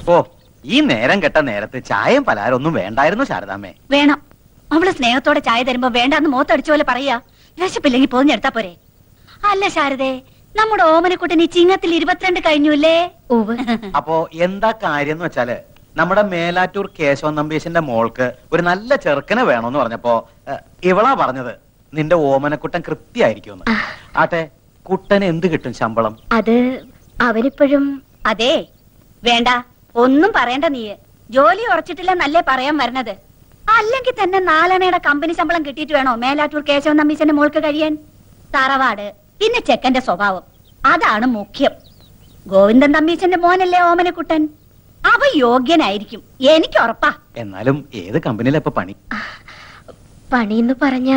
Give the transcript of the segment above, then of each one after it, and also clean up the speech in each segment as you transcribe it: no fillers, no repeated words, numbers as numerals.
ഓ, ഈ നേരം കെട്ട നേരത്ത് ചായയും പലഹാരം ഒന്നും വേണ്ടായിരുന്നു ശാരദാമ്മേ. വേണം. അവള് സ്നേഹത്തോടെ ചായ തരുമ്പോ വേണ്ടാന്ന് മോത്തടിച്ച പോലെ പറയാ. വിശപ്പില്ലെങ്കിൽ പോഞ്ഞെടുത്താ പോരെ. അല്ല ശാരദേ, നമ്മുടെ ഓമനക്കുട്ടൻ ഈ ചിങ്ങത്തിൽ 22 കഴിഞ്ഞുല്ലേ? അപ്പോ എന്താ കാര്യം എന്ന് വെച്ചാല്, നമ്മുടെ മേലാറ്റൂർ കേശവൻ നമ്പീശന്റെ മോൾക്ക് ഒരു നല്ല ചെറുക്കനെ വേണോന്ന് പറഞ്ഞപ്പോ ഇവളാ പറഞ്ഞത് നിന്റെ ഓമനക്കുട്ടൻ കൃത്യായിരിക്കും. ആട്ടെ, കുട്ടന് എന്ത് കിട്ടും ശമ്പളം? അത് അവരിപ്പോഴും. അതെ, വേണ്ട, ഒന്നും പറയണ്ട. നീ ജോലി ഉറച്ചിട്ടില്ല നല്ലേ പറയാൻ വരണത്. അല്ലെങ്കിൽ തന്നെ 4 അണയുടെ കമ്പനി ശമ്പളം കിട്ടിയിട്ട് വേണോ മേലാറ്റൂർ കേശവൻ നമ്പീശന്റെ മോൾക്ക് കഴിയാൻ? തറവാട്, പിന്നെ ചെക്കന്റെ സ്വഭാവം, അതാണ് മുഖ്യം. ഗോവിന്ദൻ തമ്പീശന്റെ മോനല്ലേ ഓമനക്കുട്ടൻ, അവ യോഗ്യനായിരിക്കും, എനിക്ക് ഉറപ്പാ. എന്നാലും ഏത് കമ്പനിയിലാ ഇപ്പൊ പണി? പണിന്ന് പറഞ്ഞ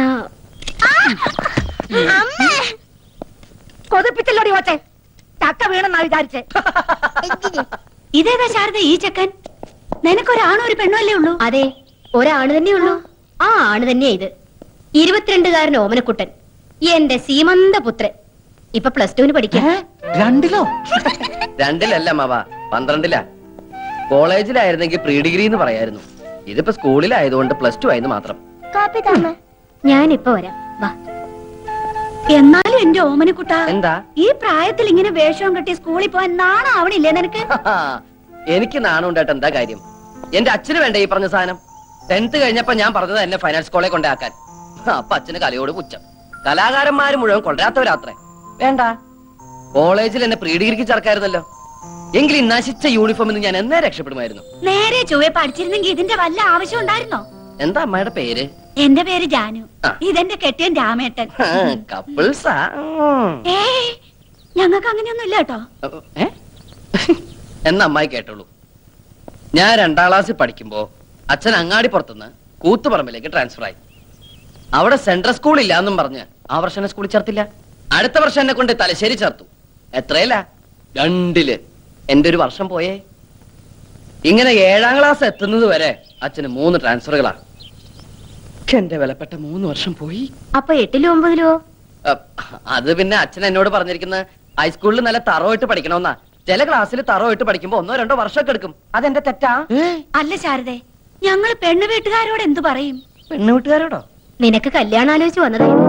കൊതിപ്പിച്ചല്ലോടി ഓച്ചെ, ചക്ക വീണെന്നാ വിചാരിച്ചേ. ഇതേതാ ശാരദ ഈ ചെക്കൻ? നിനക്കൊരാണോ ഒരു പെണ്ണോ അല്ലേ ഉള്ളൂ? അതെ, ഒരാണ് തന്നെയുള്ളൂ. ആ ആണ് തന്നെയാ ഇത്. 22-കാരൻ ഓമനക്കുട്ടൻ, എന്റെ സീമന്ത പുത്രൻ. ഇപ്പൊ +2 പഠിക്കാം. 2-ലോ? 2-ലല്ല മാവ, 12-ലാ. കോളേജിലായിരുന്നെങ്കിൽ പ്രീ ഡിഗ്രി എന്ന് പറയായിരുന്നു. ഇതിപ്പോ സ്കൂളിലായതുകൊണ്ട് +2 ആയെന്ന് മാത്രം. ഞാനിപ്പോ വരാം, വാ. എന്നാലും എന്റെ ഓമനക്കുട്ട, എന്താ ഈ പ്രായത്തിൽ ഇങ്ങനെ വേഷവും കെട്ടി സ്കൂളിൽ പോവാൻ നാണം ആവണില്ലേ നിനക്ക്? എനിക്ക് നാണം ഉണ്ടായിട്ട് എന്താ കാര്യം? എന്റെ അച്ഛന് വേണ്ട ഈ പറഞ്ഞ സാധനം. 10th കഴിഞ്ഞപ്പോ ഞാൻ പറഞ്ഞത് എന്നെ ഫൈനാൻസ് കോളേജ് കൊണ്ടാക്കാൻ. അപ്പൊ അച്ഛന് കലയോട് പുച്ഛം. കലാകാരന്മാര് മുഴുവൻ കൊണ്ടുവരാത്തവരാത്രേ. വേണ്ട, കോളേജിൽ എന്നെ പ്രീ ഡിഗ്രിക്ക് ചേർക്കായിരുന്നല്ലോ. എങ്കിലും നശിച്ച യൂണിഫോമിൽ നിന്ന് ഞാൻ എന്നേ രക്ഷപ്പെടുമായിരുന്നു. നേരെ ചൊവ്വെ പഠിച്ചിരുന്നെങ്കിൽ ഇതിന്റെ വല്ല ആവശ്യം ഉണ്ടായിരുന്നോ? എന്താ അമ്മയുടെ പേര്? എന്റെ പേര് ജാനു. ഇതെന്റെ കെട്ടിയൻ രാമേട്ടൻ. കപ്പിൾസാ? ഞങ്ങൾക്ക് അങ്ങനെയൊന്നും ഇല്ല കേട്ടോ. എന്നാ അമ്മായി കേട്ടോളൂ. ഞാൻ 2ാം ക്ലാസ്സിൽ പഠിക്കുമ്പോ അച്ഛൻ അങ്ങാടിപ്പുറത്തുനിന്ന് കൂത്തുപറമ്പിലേക്ക് ട്രാൻസ്ഫർ ആയി. അവിടെ സെൻട്രൽ സ്കൂൾ ഇല്ല എന്നും പറഞ്ഞ് ആ വർഷം എന്നെ സ്കൂളിൽ ചേർത്തില്ല. അടുത്ത വർഷം എന്നെ കൊണ്ട് തലശ്ശേരി ചേർത്തു. എത്രയല്ല, 2-ല്. എന്റെ ഒരു വർഷം പോയേ. ഇങ്ങനെ 7ാം ക്ലാസ് എത്തുന്നത് വരെ അച്ഛന് 3 ട്രാൻസ്ഫറുകളാ. എന്റെ വിലപ്പെട്ട 3 വർഷം പോയി. അപ്പൊ 8-ലോ 9-ലോ? അത് പിന്നെ അച്ഛൻ എന്നോട് പറഞ്ഞിരിക്കുന്നത് ഹൈസ്കൂളിൽ നല്ല തറവായിട്ട് പഠിക്കണമെന്നാ. ചില ക്ലാസ്സിൽ തറവായിട്ട് പഠിക്കുമ്പോ 1 or 2 വർഷമൊക്കെ എടുക്കും. അതെന്റെ തെറ്റാ? അല്ല ശാരദേ, ഞങ്ങള് പെണ്ണു വീട്ടുകാരോട് എന്തു പറയും? പെണ്ണു വീട്ടുകാരോടോ? നിനക്ക് കല്യാണം ആലോചിച്ച് വന്നതായിരുന്നു.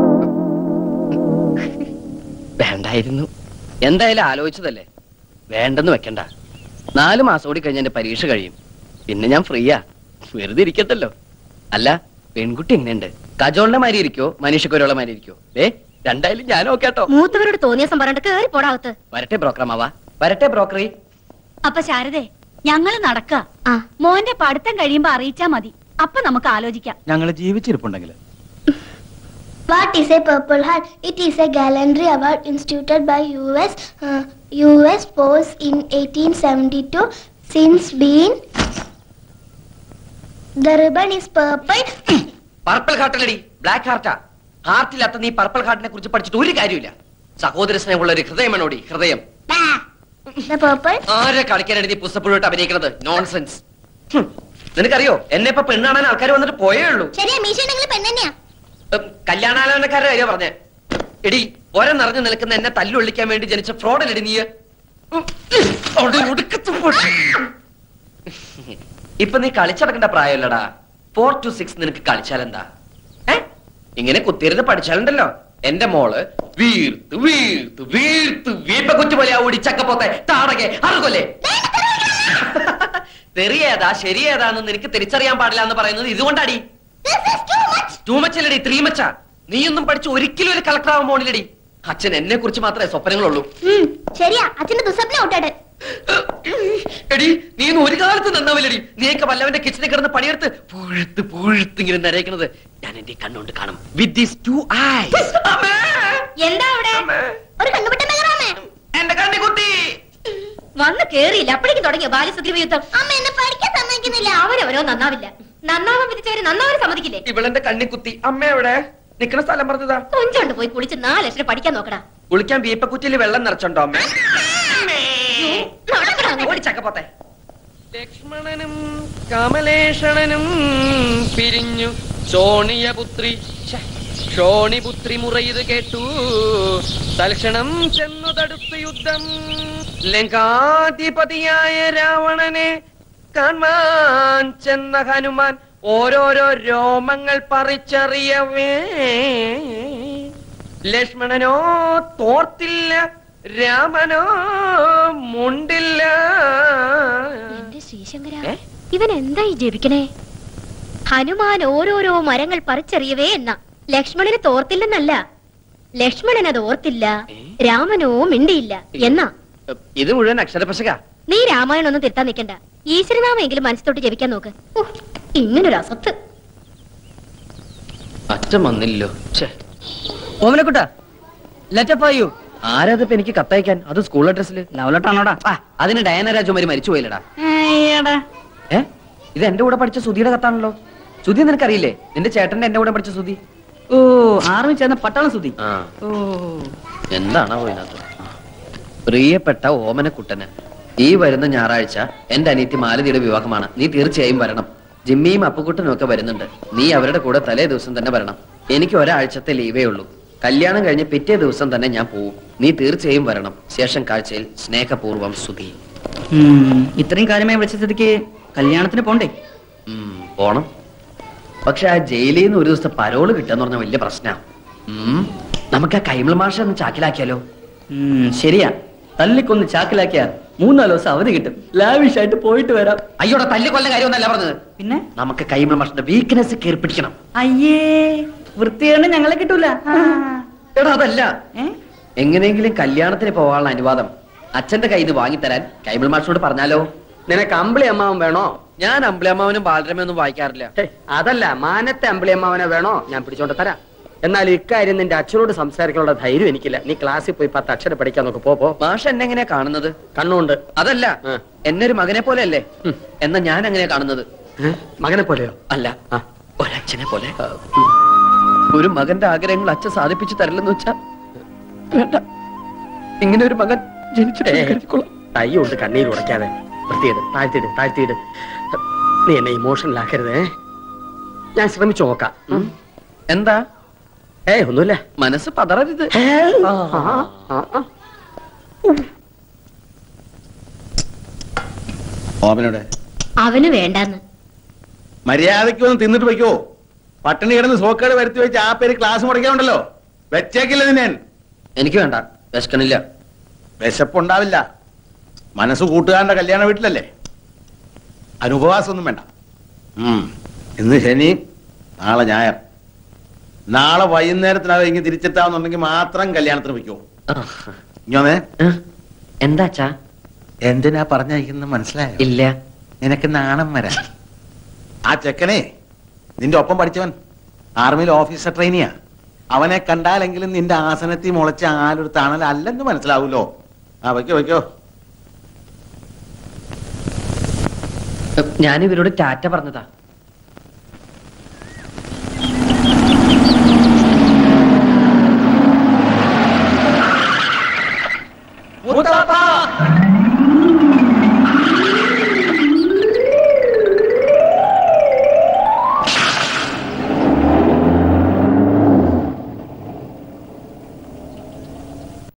വേണ്ടായിരുന്നു. എന്തായാലും ആലോചിച്ചതല്ലേ, വേണ്ടെന്ന് വെക്കണ്ട. 4 മാസം കൂടി കഴിഞ്ഞ എന്റെ പരീക്ഷ കഴിയും. പിന്നെ ഞാൻ ഫ്രീയാ, വെറുതെ ഇരിക്കത്തല്ലോ. അല്ല, പെൺകുട്ടി എങ്ങനെയുണ്ട്? കജോളിന്റെ മാതിരി ഇരിക്കോ മനീഷക്കൊരുള്ള മാതിരി ഇരിക്കോ? രണ്ടായാലും ഞാൻ ഓക്കേട്ടോ. മൂത്തവരോട് തോന്നിയ പറഞ്ഞിട്ട് കേറി പോടാവത്ത്. വരട്ടെ ബ്രോക്കറമാവാ, വരട്ടെ ബ്രോക്കറി. അപ്പൊ ശാരദേ, ഞങ്ങള് നടക്ക. മോന്റെ പഠിത്തം കഴിയുമ്പോ അറിയിച്ചാ മതി. അപ്പൊ നമുക്ക് ആലോചിക്കാം. ഞങ്ങള് ജീവിച്ചിരിപ്പുണ്ടെങ്കിൽ. What is a Purple Heart? It is a gallantry award instituted by US Force in 1872. Since been the ribbon is purple. Purple ഹാർട്ടല്ലടി, ബ്ലാക്ക് ഹാർട്ടാ. ഹാർട്ടില്ലാത്ത നീ പർപ്പിൾ ഹാർട്ടിനെ കുറിച്ച് പഠിച്ചിട്ട് ഒരു കാര്യമില്ല. സഹോദര സ്നേഹമുള്ള ഒരു ഹൃദയമാണോടി, ഹൃദയം. The purple? ആരെ കളിക്കാനാണ് നീ പുസ്തകപ്പുഴോട്ട് അഭിനയിക്കുന്നത്? നോൺസെൻസ്. നിനക്കറിയോ, എന്നെ ഇപ്പൊ പെണ്ണാണാൻ ആൾക്കാർ വന്നിട്ട് പോയേ ഉള്ളൂ. കല്യാണാലോചനക്കാരുടെ കാര്യം പറഞ്ഞേ. എടി, ഒര നിറഞ്ഞു നിൽക്കുന്ന എന്നെ തല്ലുള്ളിക്കാൻ വേണ്ടി ജനിച്ച ഫ്രോഡല്ലടി നീ. ഇപ്പൊ നീ കളിച്ചടക്കേണ്ട പ്രായമല്ലടാ. 4 to 6 നിനക്ക് കളിച്ചാലെന്താ? ഇങ്ങനെ കുത്തിയിരുന്ന് പഠിച്ചാലുണ്ടല്ലോ എന്റെ മോള് വീർത്ത് വീർത്ത് വീർത്ത് വീപ്പ കുറ്റി പോലെ ഓടിച്ചക്കപ്പോത്തെ താടകെ അറുകൊല്ലേ. തെറിയേതാ ശരിയേതാന്ന് നിനക്ക് തിരിച്ചറിയാൻ പാടില്ല എന്ന് പറയുന്നത് ഇതുകൊണ്ടാടി. ടൂ മച്ച് അല്ലടി, 3 മച്ചാ. നീയൊന്നും പഠിച്ച് ഒരിക്കലും ഒരു കളക്ടർ ആവാൻ പോണില്ലടി. അച്ഛൻ എന്നെ കുറിച്ച് മാത്രമേ സ്വപ്നങ്ങളുള്ളൂ. ശരിയാ, അച്ഛന്റെ ദുസ്വപ്നം ഔട്ടാട്. എടി, നീ ഒന്നും ഒരു കാലത്ത് നന്നാവില്ലടി. നീയൊക്കെ വല്ലവന്റെ കിച്ചണിൽ കിടന്ന് പണിയെടുത്ത് പുഴുത്ത് പുഴുത്ത് ഇങ്ങനെ നരയിക്കുന്നത് ഞാൻ എന്റെ കണ്ണുകൊണ്ട് കാണും. With these 2 eyes. എന്താ അവിടെ ഒരു കണ്ണുപെട്ടേ? എന്റെ കണ്ണി കുത്തി വന്ന് കേറിയില്ല, അപ്പോഴേക്കും തുടങ്ങിയ ബാല്യസുഗ്രീവ യുദ്ധം. അമ്മ എന്നെ പഠിക്കാൻ സമ്മതിക്കുന്നില്ല. അവരവരോ നന്നാവില്ല. നന്നാവാൻ വിധിച്ചവര് നന്നാവാൻ സമ്മതിക്കില്ലേ? ഇവളെന്റെ കണ്ണി കുത്തി. അമ്മ എവിടെ? നിക്കണ സ്ഥലം പറഞ്ഞതാ. കൊഞ്ചോണ്ട് പോയി കുളിച്ച് 4 അക്ഷരം പഠിക്കാൻ നോക്കടാ. കുളിക്കാൻ വീപ്പക്കുറ്റിയിൽ വെള്ളം നിറച്ചുണ്ടോ അമ്മ? ഓടിച്ചക്കപ്പോത്തെ. ലക്ഷ്മണനും കമലേഷണനും പിരിഞ്ഞു സോണിയപുത്രി ക്ഷോണിപുത്രി മുറയത് കേട്ടു തൽക്ഷണം ചെന്നു തടുത്തു യുദ്ധം. ലങ്കാധിപതിയായ രാവണനെ കാണാൻ ചെന്ന ഹനുമാൻ ഓരോരോ രോമങ്ങൾ പറിച്ചറിയവേ ലക്ഷ്മണനോ തോർത്തില്ല, രാമനോ മുണ്ടില്ല. എന്റെ ശ്രീശങ്കര, ഇവൻ എന്തായി ജപിക്കണേ? ഹനുമാൻ ഓരോരോ മരങ്ങൾ പറിച്ചെറിയവേ എന്ന, ലക്ഷ്മണന് തോർത്തില്ലെന്നല്ല, ലക്ഷ്മണൻ അത് ഓർത്തില്ല, രാമനോ മിണ്ടിയില്ല എന്നാ. ഇത് മുഴുവൻ അക്ഷരപശക. നീ രാമായണം ഒന്നും തിരുത്താൻ നിൽക്കണ്ട, ഈശ്വരനാമെങ്കിലും മനസ്സിലോട്ട് ജപിക്കാൻ നോക്ക്. ഇങ്ങനൊരു അസത്ത്. അച്ഛൻ വന്നില്ലോ. ഓമനക്കുട്ട, ലെറ്റർ ഫോർ യു. ആരാതിപ്പോ എനിക്ക് കത്തയക്കാൻ? അത് സ്കൂൾ അഡ്രസ്സിൽ. ലവ് ലെറ്റർ ആണോടാ? അതിന് ഡയന രാജകുമാരി മരിച്ചു പോയില്ലടാ. ഇത് എന്റെ കൂടെ പഠിച്ച സുധിയുടെ കത്താണല്ലോ. സുധി നിനക്കറിയില്ലേ? നിന്റെ ചേട്ടന്റെ എന്റെ കൂടെ പഠിച്ച സുധി. ഓ, ആർമി ചേർന്ന പട്ടാളം സുധി. ഓ, എന്താണോ ഇതിനകത്ത്? പ്രിയപ്പെട്ട ഓമനക്കുട്ടന്, ഈ വരുന്ന ഞായറാഴ്ച എന്റെ അനിയത്തി മാലതിയുടെ വിവാഹമാണ്. നീ തീർച്ചയായും വരണം. ജിമ്മിയും അപ്പുക്കുട്ടനും ഒക്കെ വരുന്നുണ്ട്. നീ അവരുടെ കൂടെ തലേ ദിവസം തന്നെ വരണം. എനിക്ക് ഒരാഴ്ചത്തെ ലീവേ ഉള്ളൂ. കല്യാണം കഴിഞ്ഞ് പിറ്റേ ദിവസം തന്നെ ഞാൻ പോവും. നീ തീർച്ചയായും വരണം. ശേഷം കാഴ്ചയിൽ സ്നേഹപൂർവം സുധി. ഇത്രയും കാര്യമായി വിളിച്ച സ്ഥിതിക്ക് കല്യാണത്തിന് പോണ്ടേ? പോണം. പക്ഷെ ആ ജയിലിൽ നിന്ന് ഒരു ദിവസത്തെ പരോള് കിട്ടാന്ന് പറഞ്ഞ വലിയ പ്രശ്നമാണ്. നമുക്ക് ആ കൈമൾ മാഷ ഒന്ന് ചാക്കിലാക്കിയാലോ? ശരിയാ, തല്ലിക്കൊന്ന് ചാക്കിലാക്കിയാ 3-4 ദിവസം അവധി കിട്ടും. ലാവിഷായിട്ട് പോയിട്ട് വരാം. അയ്യോടെ തല്ലിക്കൊല്ല കാര്യമൊന്നല്ല പറഞ്ഞത്. പിന്നെ നമുക്ക് കൈമൾ മാഷിന്റെ വീക്ക്നെസ് കയറി പിടിക്കണം. അയ്യേ, വൃത്തിയാണ് ഞങ്ങളെ കിട്ടൂല. എടാ അതല്ല, എങ്ങനെയെങ്കിലും കല്യാണത്തിന് പോകാനുള്ള അനുവാദം അച്ഛന്റെ കയ്യിൽ നിന്ന് വാങ്ങിത്തരാൻ കൈമൾ മാഷിനോട് പറഞ്ഞാലോ? നിനക്ക് അമ്പിളി അമ്മാവൻ വേണോ? ഞാൻ അമ്പിളി അമ്മാവനും ബാലരമയൊന്നും വായിക്കാറില്ല. അതല്ല, മാനത്തെ അമ്പിളി അമ്മാവനെ വേണോ? ഞാൻ പിടിച്ചോണ്ട് തരാം. എന്നാൽ ഇക്കാര്യം നിന്റെ അച്ഛനോട് സംസാരിക്കാനുള്ള ധൈര്യം എനിക്കില്ല. നീ ക്ലാസ്സിൽ പോയി 10 അക്ഷരം പഠിക്കാൻ നോക്ക്. പോ. മാഷ് എന്നെ എങ്ങനെയാ കാണുന്നത്? കണ്ണുണ്ട്. അതല്ല, എന്നെ ഒരു മകനെ പോലെ അല്ലേ? എന്നാ ഞാൻ എങ്ങനെയാ കാണുന്നത്? മകനെ പോലെയോ? അല്ല, ഒരച്ഛനെ പോലെ. ഒരു മകന്റെ ആഗ്രഹങ്ങൾ അച്ഛൻ സാധിപ്പിച്ചു തരില്ലെന്ന് വെച്ചാ വേണ്ട. ഇങ്ങനെ ഒരു മകൻ ജനിച്ചിട്ട് തൈ കൊണ്ട് കണ്ണീര് ഉടയ്ക്കാതെ വൃത്തിയിട്. താഴ്ത്തിയിട്. നീ എന്നെ ഇമോഷണൽ ആക്കരുതേ. ഞാൻ ശ്രമിച്ചു നോക്കാം. എന്താ? ഒന്നുമില്ല. മനസ്സ് പതറരുത്. ഓമനോടെ അവന് വേണ്ടാന്ന്. മര്യാദയ്ക്ക് വന്ന് തിന്നിട്ട് വയ്ക്കോ. പട്ടിണി കിടന്ന് സോക്കേട് വരുത്തി വെച്ച് ആ പേര് ക്ലാസ് മുടക്കാനുണ്ടല്ലോ. വെച്ചേക്കില്ല നിന്നെ. എനിക്ക് വേണ്ട, വിശക്കണില്ല. വിശപ്പുണ്ടാവില്ല. മനസ്സ് കൂട്ടുകാരന്റെ കല്യാണ വീട്ടിലല്ലേ. അനുപവാസം ഒന്നും വേണ്ട. ഇന്ന് ശനി, നാളെ ഞായർ. നാളെ വൈകുന്നേരത്തിനകം ഇങ്ങനെ തിരിച്ചെത്താവുന്നുണ്ടെങ്കിൽ മാത്രം കല്യാണത്തിന് വയ്ക്കോ. ഇങ്ങോന്നേ. എന്താ അച്ഛാ? എന്തിനാ പറഞ്ഞയക്കുന്നത് മനസ്സിലായോ? ഇല്ല. നിനക്ക് നാണം വരാൻ. ആ ചെക്കനെ നിന്റെ ഒപ്പം പഠിച്ചവൻ ആർമിയിൽ ഓഫീസർ ട്രെയിനിയാ. അവനെ കണ്ടാലെങ്കിലും നിന്റെ ആസനത്തിൽ മുളച്ച ആലൊരു തണലല്ലെന്ന് മനസ്സിലാവൂലോ. വയ്ക്കോ. ഞാൻ ഇവരോട് ടാറ്റ പറഞ്ഞതാ.